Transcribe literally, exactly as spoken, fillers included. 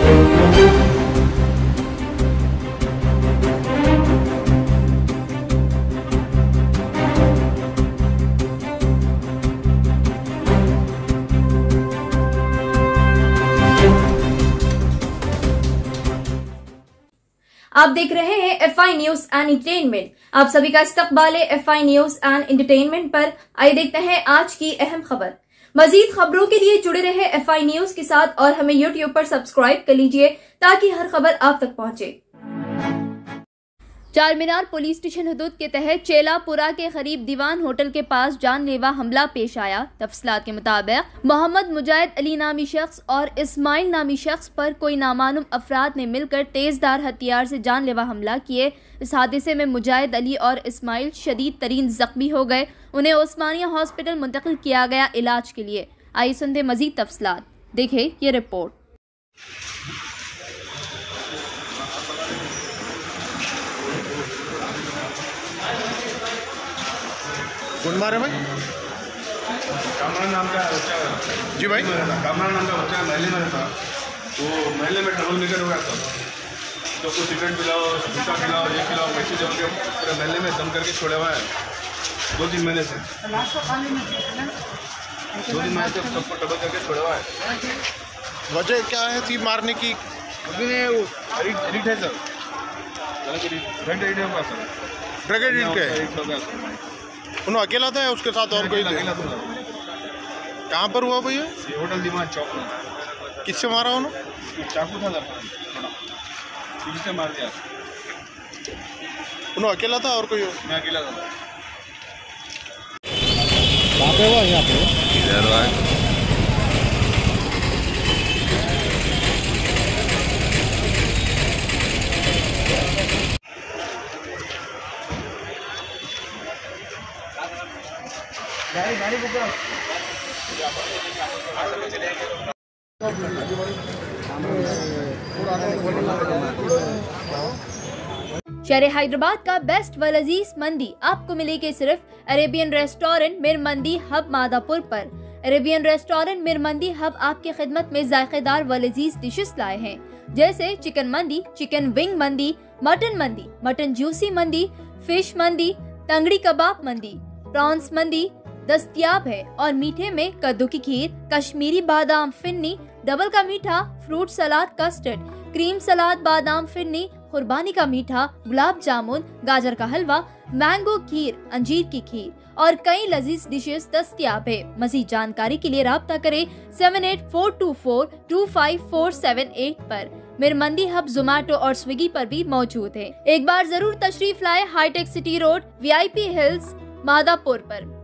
आप देख रहे हैं F I news and entertainment. आप सभी का इस्तकबाल है F I news and entertainment पर। आइए देखते हैं आज की अहम खबर। मजीद खबरों के लिए जुड़े रहे एफ आई न्यूज के साथ और हमें यूट्यूब पर सब्सक्राइब कर लीजिए ताकि हर खबर आप तक पहुंचे। चार मीनार पुलिस स्टेशन हदूद के तहत चेलापुरा के करीब दीवान होटल के पास जानलेवा हमला पेश आया। तफसीलात के मुताबिक मोहम्मद मुजाहिद अली नामी शख्स और इस्माइल नामी शख्स पर कोई नामालूम अफराद ने मिलकर तेजदार हथियार से जानलेवा हमला किए। इस हादसे में मुजाहिद अली और इस्माइल शदीद तरीन जख्मी हो गए। उन्हें ओस्मानिया हॉस्पिटल मुंतकिल किया गया इलाज के लिए। आइए सुनते मजीद तफसीलात, देखें ये रिपोर्ट। कौन मारे भाई? कामरान नाम का बच्चा जी भाई, कामरान नाम का बच्चा महल्ले में था। वो महल्ले में ट्रबल मेकर हो गया था। तो कुछ सिगरेट पिलाओ, गुटखा खिलाओ, ये खिलाओ, पैसे जम के पूरे महल्ले में दम करके छोड़ा हुआ है दो तीन महीने से। दो तीन महीने से सबको ट्रबल करके छोड़ा हुआ है। वजह क्या है थी मारने की? एडिट है सर, ड्रग एडिट होगा सर, ड्रग एडिट के उन्होंने अकेला था या उसके साथ और कोई? कहाँ पर हुआ भैया? होटल दीवान चौक में। किससे मारा उन्होंने? चाकू था सर, पुलिस ने मार दिया। उन्होंने अकेला था और कोई? मैं अकेला था। कहाँ पे हुआ? यहाँ पे इधर हुआ है। गाड़ी गाड़ी बुक शहर हैदराबाद का बेस्ट व लजीज मंदी आपको मिलेगी सिर्फ अरेबियन रेस्टोरेंट मिर मंदी हब मादापुर पर। अरेबियन रेस्टोरेंट मिर मंदी हब आपकी खिदमत में जायकेदार व लजीज डिशेस लाए हैं, जैसे chicken mandi, chicken wing mandi, mutton mandi, mutton juicy mandi, fish mandi, tangdi कबाब मंदी, प्रॉन्स मंदी दस्तयाब है। और मीठे में कद्दू की खीर, कश्मीरी बादाम फिन्नी, डबल का मीठा, fruit salad, custard, cream salad, बादाम फिन्नी, कुर्बानी का मीठा, गुलाब जामुन, गाजर का हलवा, मैंगो खीर, अंजीर की खीर और कई लजीज डिशेस दस्तयाब है। मजीद जानकारी के लिए राब्ता करें seven eight four two four two five four seven eight पर। मिर मंदी हब जोमेटो और स्विगी पर भी मौजूद है। एक बार जरूर तशरीफ लाए hitech city road, V I P hills, Madhapur पर।